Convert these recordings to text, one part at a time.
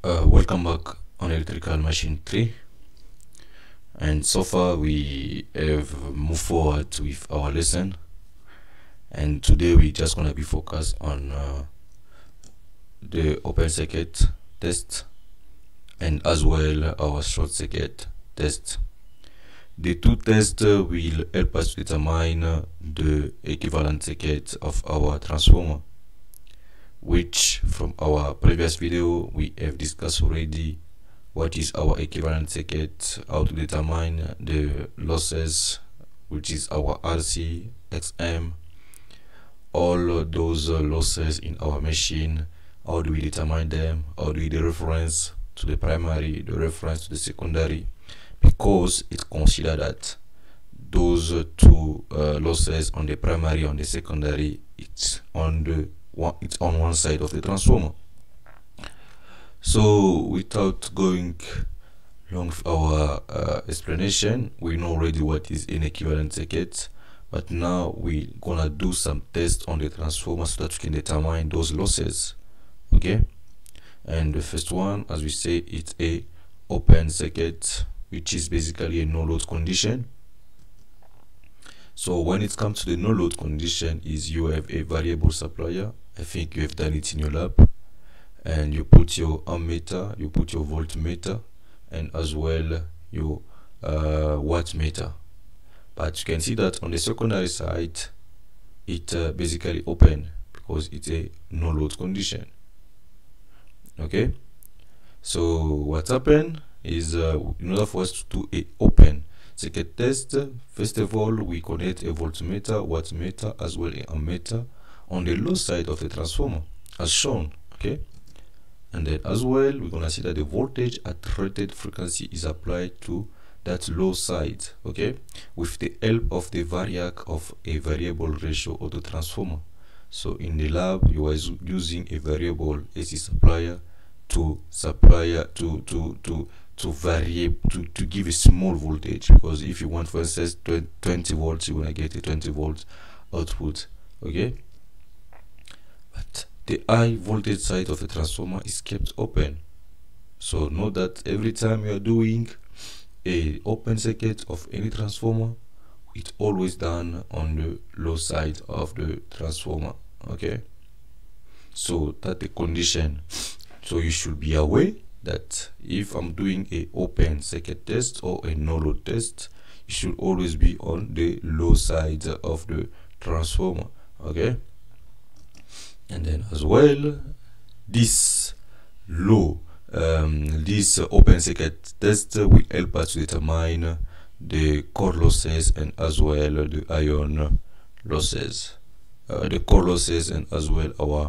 Welcome back on Electrical Machine 3, and so far we have moved forward with our lesson, and today we just gonna be focused on the open circuit test and as well our short circuit test. The two tests will help us determine the equivalent circuit of our transformer, which from our previous video we have discussed already what is our equivalent circuit, how to determine the losses, which is our RC, XM, all those losses in our machine. How do we determine them? How do we do the reference to the primary, the reference to the secondary, because it's considered that those two losses on the primary, on the secondary, it's on one side of the transformer. So without going long with our explanation, we know already what is an equivalent circuit, but now we're gonna do some tests on the transformer so that we can determine those losses. Okay, and the first one, as we say, it's a open circuit, which is basically a no load condition. So when it comes to the no load condition, is you have a variable supplier. I think you have done it in your lab, and you put your ammeter, you put your voltmeter, and as well your wattmeter. But you can see that on the secondary side, it basically open because it's a no load condition. Okay, so what happened is in order for us to do a open circuit test, first of all we connect a voltmeter, wattmeter, as well as ammeter on the low side of the transformer as shown. Okay, and then as well we're gonna see that the voltage at rated frequency is applied to that low side, okay, with the help of the variac of a variable ratio of the transformer. So in the lab you are using a variable AC supplier to vary to give a small voltage, because if you want, for instance, 20 volts, you're gonna get a 20 volt output. Okay, but the high voltage side of the transformer is kept open. So know that every time you are doing a open circuit of any transformer, it's always done on the low side of the transformer. Okay, so that's the condition. So you should be aware that if I'm doing a open circuit test or a no load test, you should always be on the low side of the transformer. Okay, and then as well, this this open circuit test will help us to determine the core losses and as well the ion losses, the core losses and as well our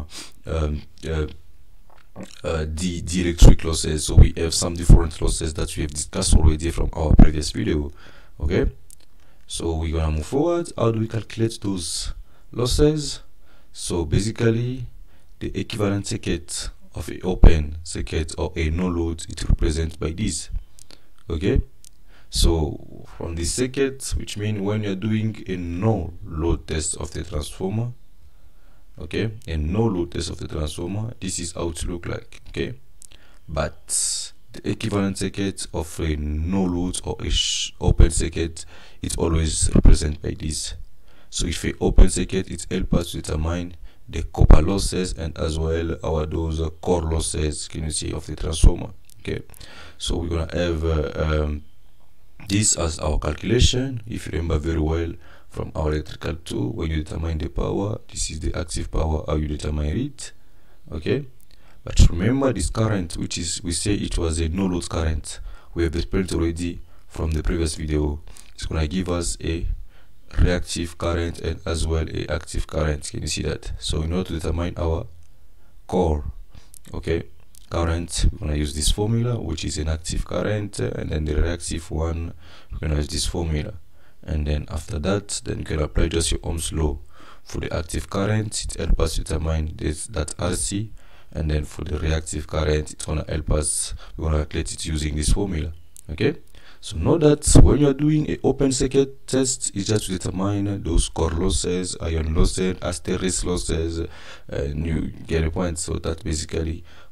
the electric losses. So we have some different losses that we have discussed already from our previous video. Okay, so we're gonna move forward. How do we calculate those losses? So basically the equivalent circuit of an open circuit or a no load, it represents by this. Okay, so from this circuit, which means when you're doing a no load test of the transformer, okay, a no load test of the transformer, this is how it look like. Okay, but the equivalent circuit of a no load or a open circuit, it always represent by this. So if a open circuit, it helps us to determine the copper losses and as well our those core losses, can you see, of the transformer. Okay, so we're gonna have this as our calculation. If you remember very well from our electrical 2, when you determine the power, this is the active power, how you determine it. Okay, but remember this current, which is, we say it was a no load current, we have explained already from the previous video. It's gonna give us a reactive current and as well a active current. Can you see that? So in order to determine our core, okay, current, we're gonna use this formula, which is an active current, and then the reactive one, we're gonna use this formula. And then after that, then you can apply just your Ohm's law for the active current. It helps us determine that RC, and then for the reactive current, it's gonna help us, we're gonna calculate it using this formula. Okay, so know that when you're doing a open circuit test, it's just to determine those core losses, ion losses, hysteresis losses, and you get a point. So that's basically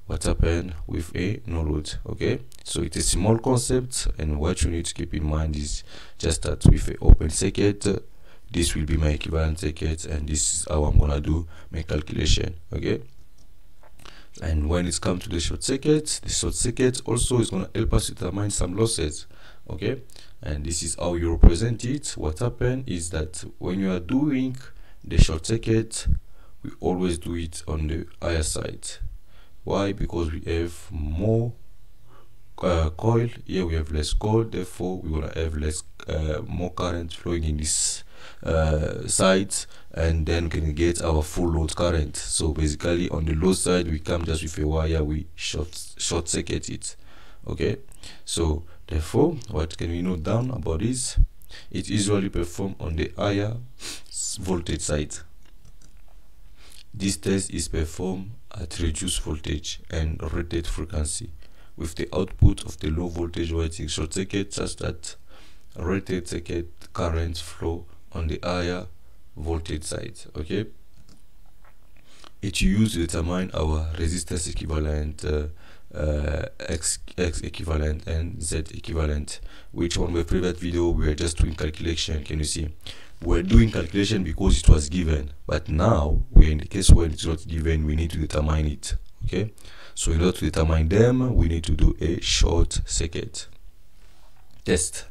what happened with a no load. Okay, so it's a small concept, and what you need to keep in mind is just that with a open circuit, this will be my equivalent circuit, and this is how I'm gonna do my calculation. Okay, and when it's come to the short circuit also is gonna help us determine some losses. Okay, and this is how you represent it. What happened is that when you are doing the short circuit, we always do it on the higher side. Why? Because we have more coil here, we have less coil, therefore we want to have less more current flowing in this sides, and then we can get our full load current. So basically on the low side, we come just with a wire, we short circuit it. Okay, so therefore what can we note down about this? It usually performed on the higher voltage side. This test is performed at reduced voltage and rated frequency, with the output of the low voltage waiting short circuit such that rated circuit current flow on the higher voltage side. Okay, it used to determine our resistance equivalent, X equivalent and Z equivalent, which on my previous video we were just doing calculation. Can you see? We're doing calculation because it was given, but now we're in the case where it's not given, we need to determine it. Okay, so in order to determine them, we need to do a short circuit test.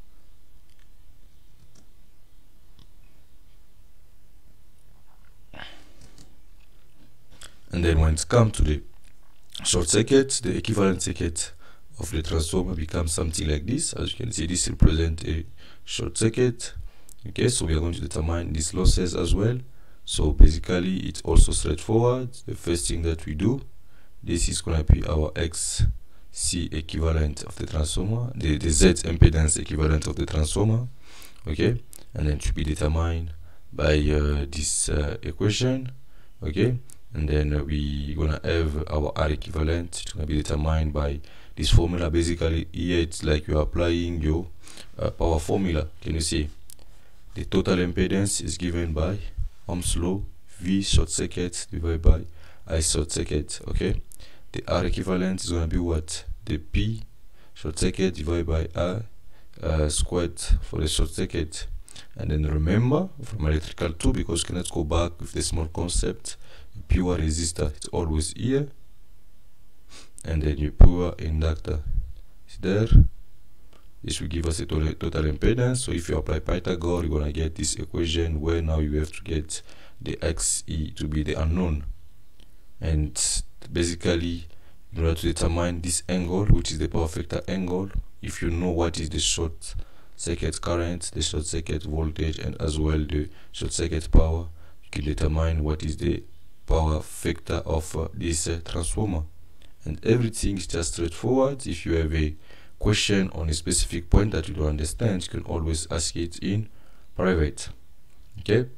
And then when it comes to the short circuit, the equivalent circuit of the transformer becomes something like this. As you can see, this represents a short circuit. Okay, so we are going to determine these losses as well. So basically it's also straightforward. The first thing that we do, this is going to be our XC equivalent of the transformer, the Z impedance equivalent of the transformer. Okay, and then to be determined by this equation. Okay, and then we gonna have our R equivalent. It's gonna be determined by this formula. Basically here it's like you're applying your power formula. Can you see? The total impedance is given by Ohm's law, V short circuit divided by I short circuit. Okay, the R equivalent is going to be what? The P short circuit divided by R squared for the short circuit. And then remember from electrical 2, because you cannot go back with the small concept, pure resistor it's always here, and then your pure inductor is there. This will give us a total impedance. So if you apply Pythagoras, you're gonna get this equation where now you have to get the XE to be the unknown, and basically in order to determine this angle, which is the power factor angle, if you know what is the short circuit current, the short circuit voltage, and as well the short circuit power, you can determine what is the power factor of this transformer. And everything is just straightforward. If you have a question on a specific point that you don't understand, you can always ask it in private. Okay,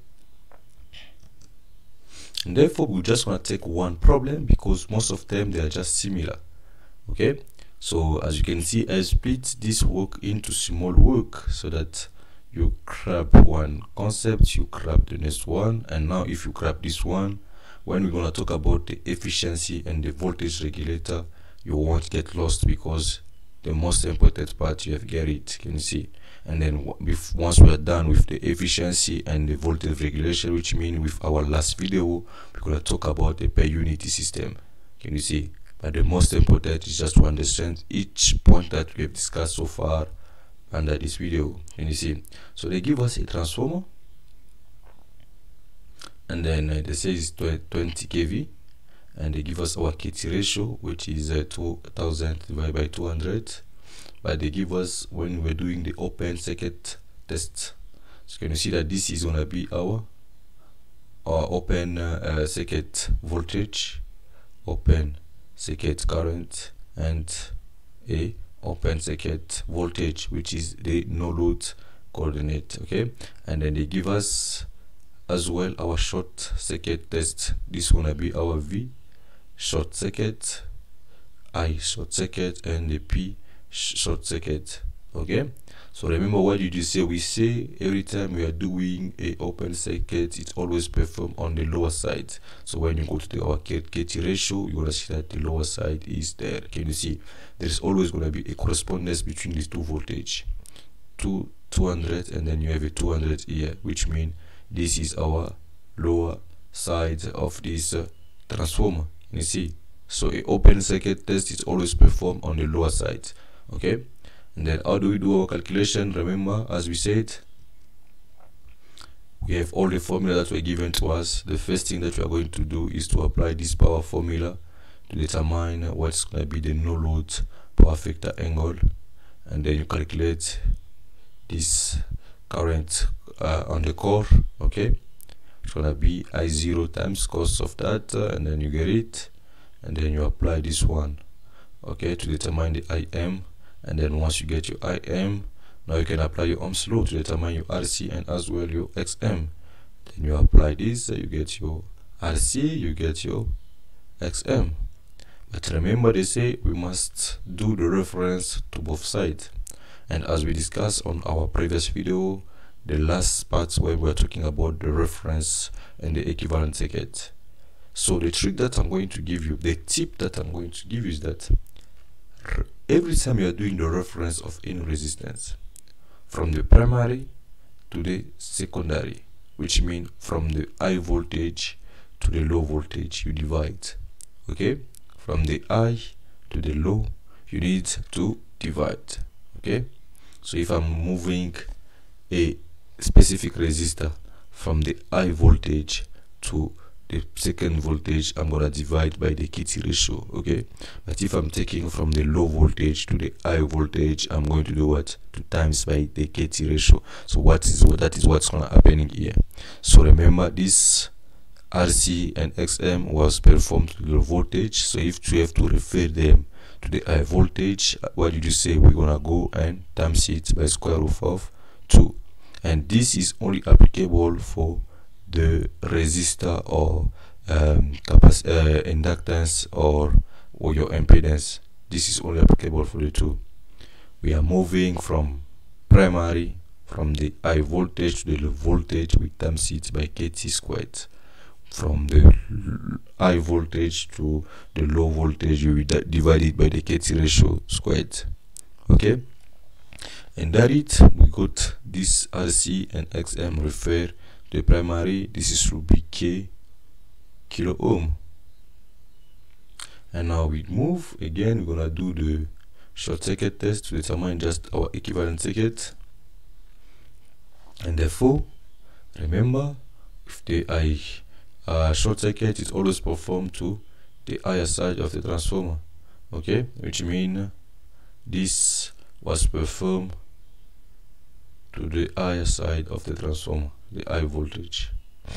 and therefore we just want to take one problem because most of them they are just similar. Okay, so as you can see, I split this work into small work so that you grab one concept, you grab the next one, and now if you grab this one, when we're going to talk about the efficiency and the voltage regulator, you won't get lost because the most important part you have get it. Can you see? And then once we are done with the efficiency and the voltage regulation, which means with our last video we're going to talk about the per unity system. Can you see? But the most important is just to understand each point that we have discussed so far under this video. Can you see? So they give us a transformer, and then they say it's 20 kV, and they give us our KT ratio, which is 2000 divided by 200. But they give us, when we're doing the open circuit test, so can you see that this is gonna be our open circuit voltage, open circuit current, and a open circuit voltage, which is the no load coordinate. Okay, and then they give us as well our short circuit test. This gonna be our V short circuit, I short circuit, and the P short circuit. Okay, So remember, what did you say? We say every time we are doing a open circuit, it's always performed on the lower side. So when you go to our KT ratio, you're gonna see that the lower side is there. Can you see? There's always gonna be a correspondence between these two voltage, 200, and then you have a 200 here, which means this is our lower side of this transformer. You see? So a open circuit test is always performed on the lower side. Okay. And then how do we do our calculation? Remember, as we said, we have all the formula that were given to us. The first thing that we are going to do is to apply this power formula to determine what's going to be the no load power factor angle, and then you calculate this current on the core. Okay, it's going to be I0 times cos of that, and then you get it, and then you apply this one, okay, to determine the IM. And then once you get your IM, now you can apply your Ohm's law to determine your RC and as well your XM. Then you apply this, you get your RC, you get your XM. But remember, they say we must do the reference to both sides. And as we discussed on our previous video, the last part where we are talking about the reference and the equivalent circuit. So the trick that I'm going to give you, the tip that I'm going to give you is that every time you are doing the reference of any resistance, from the primary to the secondary, which means from the high voltage to the low voltage, you divide. Okay, from the high to the low, you need to divide. Okay, so if I'm moving a specific resistor from the high voltage to the second voltage, I'm gonna divide by the KT ratio. Okay, but if I'm taking from the low voltage to the high voltage, I'm going to do what? To times by the KT ratio. So that is what's gonna happen here. So remember, this RC and XM was performed to the voltage. So if you have to refer them to the high voltage, what did you say? We're gonna go and times it by square root of 2, and this is only applicable for the resistor or inductance or your impedance. This is only applicable for the two. We are moving from primary, from the high voltage to the low voltage, we times it by KT squared. From the high voltage to the low voltage, you divide it by the KT ratio squared. Okay, and that it, we got this RC and XM refer the primary. This is will be K kilo ohm. And now we move again, we're gonna do the short circuit test to determine just our equivalent circuit. And therefore, remember, if the short circuit is always performed to the higher side of the transformer. Okay, which means this was performed to the higher side of the transformer, the high voltage.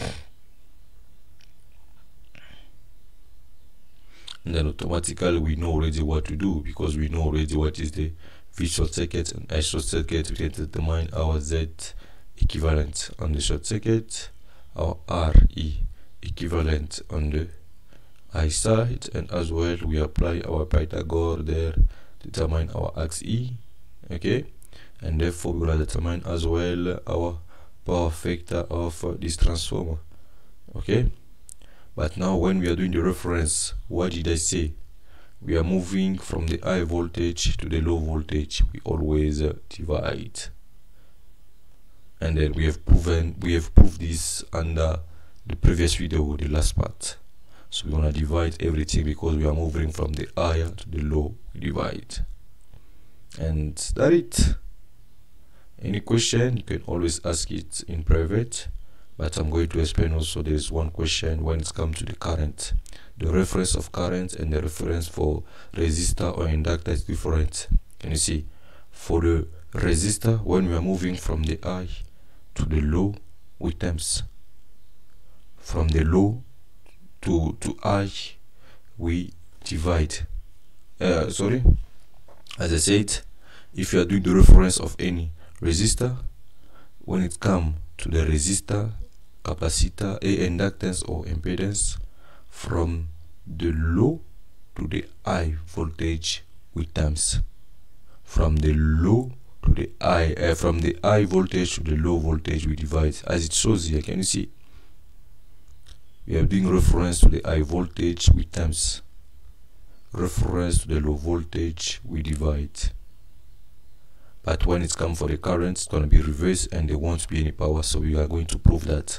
And then automatically we know already what to do, because we know already what is the V short circuit and I short circuit. We can determine our Z equivalent on the short circuit, our RE equivalent on the I side, and as well we apply our Pythagore there to determine our XE. Okay, and therefore we will determine as well our power factor of this transformer. Okay, but now when we are doing the reference, what did I say? We are moving from the high voltage to the low voltage, we always divide. And then we have proved this under the previous video, the last part. So we're gonna divide everything because we are moving from the higher to the low, we divide. And that's it. Any question, you can always ask it in private, but I'm going to explain also. There's one question when it comes to the current. The reference of current and the reference for resistor or inductor is different. Can you see? For the resistor, when we are moving from the high to the low, we times. From the low to high, we divide. Sorry, as I said, if you are doing the reference of any resistor, when it comes to the resistor, capacitor, inductance or impedance, from the low to the high voltage, we times. From the low to the high, from the high voltage to the low voltage, we divide, as it shows here. Can you see? We are doing reference to the high voltage, we times reference to the low voltage, we divide. But when it's come for the current, it's going to be reversed and there won't be any power, so we are going to prove that.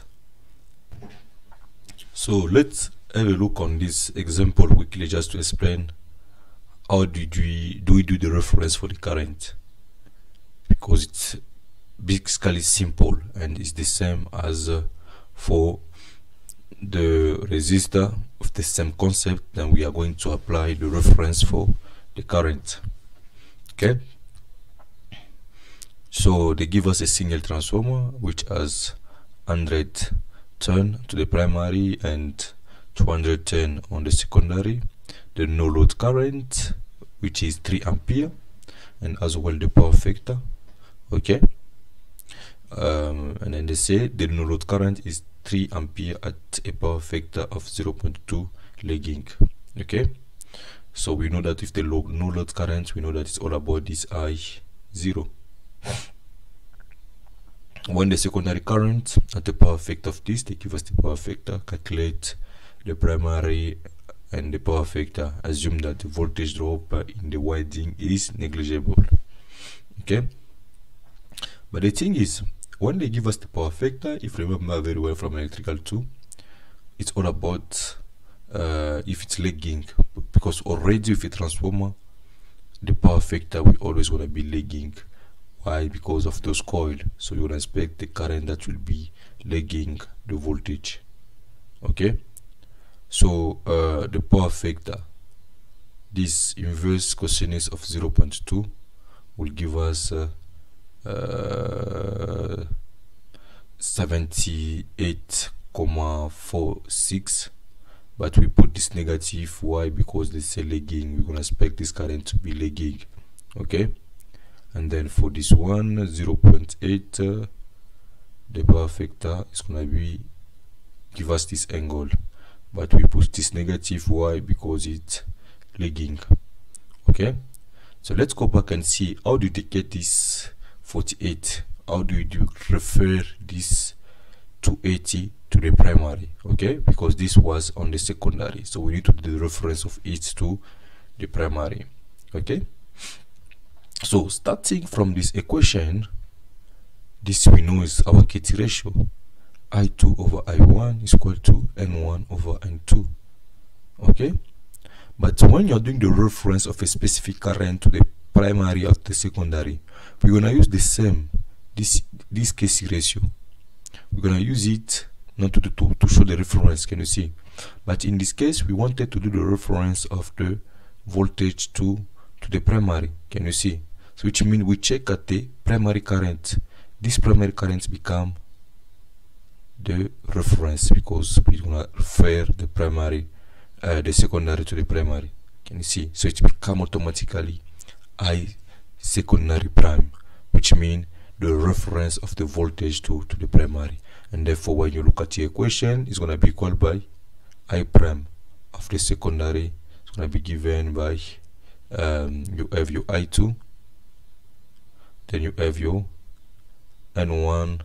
So let's have a look on this example quickly, just to explain how do we do the reference for the current, because it's basically simple and it's the same as for the resistor of the same concept. Then we are going to apply the reference for the current. Okay, so they give us a single transformer which has 100 turn to the primary and 210 on the secondary. The no load current, which is 3 ampere, and as well the power factor. Okay, and then they say the no load current is 3 ampere at a power factor of 0.2 lagging. Okay, so we know that if the no load current, we know that it's all about this I0. When the secondary current at the power factor of this, they give us the power factor, calculate the primary and the power factor, assume that the voltage drop in the winding is negligible. Okay, but the thing is, when they give us the power factor, if you remember very well from electrical 2, it's all about if it's lagging, because already with a transformer, the power factor will always want to be lagging. Why? Because of those coils. So you would expect the current that will be lagging the voltage. Okay, so the power factor, this inverse cosinus of 0.2 will give us 78.46, but we put this negative. Why? Because they say lagging, we're gonna expect this current to be lagging. Okay, and then for this one 0.8, the power factor is gonna be give us this angle, but we put this negative. Why? Because it's lagging. Okay, so let's go back and see how do they get this 48. How do we refer this 280 to the primary? Okay, because this was on the secondary, so we need to do the reference of it to the primary. Okay, so starting from this equation, this we know is our KT ratio. I2 over I1 is equal to N1 over N2. Okay, but when you're doing the reference of a specific current to the primary or the secondary, we're gonna use the same this KC ratio. We're gonna use it not to show the reference. Can you see? But in this case, we wanted to do the reference of the voltage to the primary. Can you see? So which means we check at the primary current. This primary current become the reference, because we're gonna refer the primary, the secondary to the primary. Can you see? So it become automatically I secondary prime, which means the reference of the voltage to the primary, and therefore when you look at the equation, it's gonna be equal by I prime of the secondary. It's gonna be given by you have your I2, then you have your N1,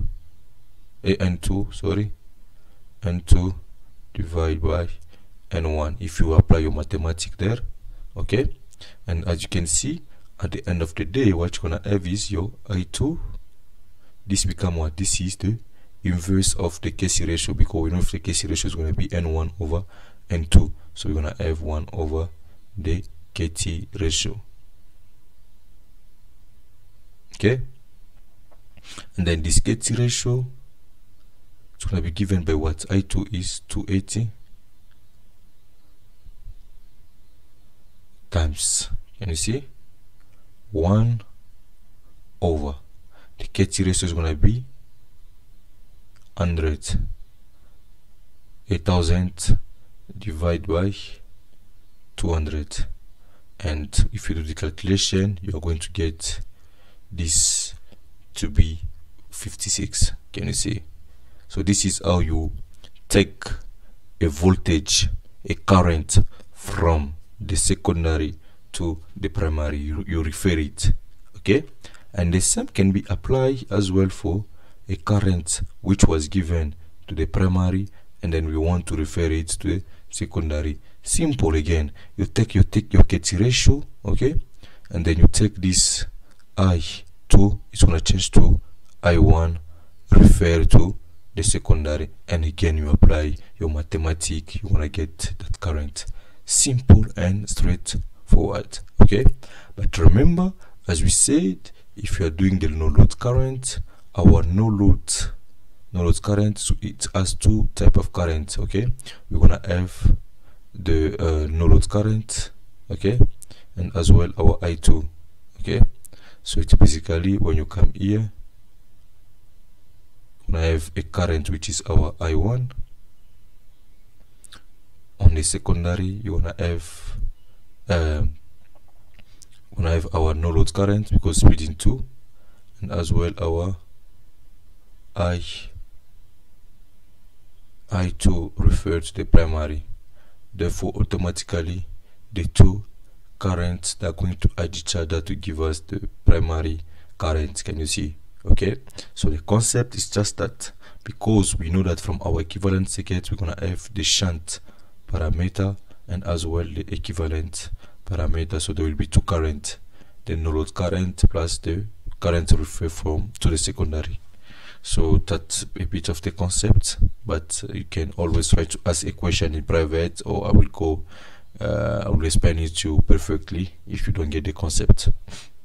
N2, sorry, N2 divided by N1, if you apply your mathematics there. Okay, and as you can see, at the end of the day, what you're gonna have is your I2. This become what? This is the inverse of the KC ratio, because we know if the KC ratio is gonna be N1 over N2, so we're gonna have 1 over the KT ratio. Okay, and then this KT ratio is gonna be given by what? I2 is 280 times, can you see, 1 over the KT ratio is gonna be 100, 8000 divided by 200, and if you do the calculation, you are going to get this to be 56. Can you see? So this is how you take a voltage, a current from the secondary to the primary. You refer it. Okay, And the same can be applied as well for a current which was given to the primary, and then we want to refer it to the secondary. Simple again. You take your KT ratio, okay, and then you take this I2, it's gonna change to I1, refer to the secondary, and again you apply your mathematics, you wanna get that current. Simple and straightforward, okay. But remember, as we said, if you are doing the no load current, our no load current, so it has two type of current, okay. We're gonna have the no load current, okay, and as well our I2, okay. So it's basically when you come here, we're gonna have a current which is our I1. On the secondary, you're gonna have our no load current because splitting 2, and as well our I2 referred to the primary. Therefore, automatically the two currents that are going to add each other to give us the primary current. Can you see? Okay, so the concept is just that, because we know that from our equivalent circuit we're gonna have the shunt parameter and as well the equivalent parameter. So there will be two current, the no load current plus the current refer from to the secondary. So that's a bit of the concept, but you can always try to ask a question in private, or I will explain it to you perfectly if you don't get the concept.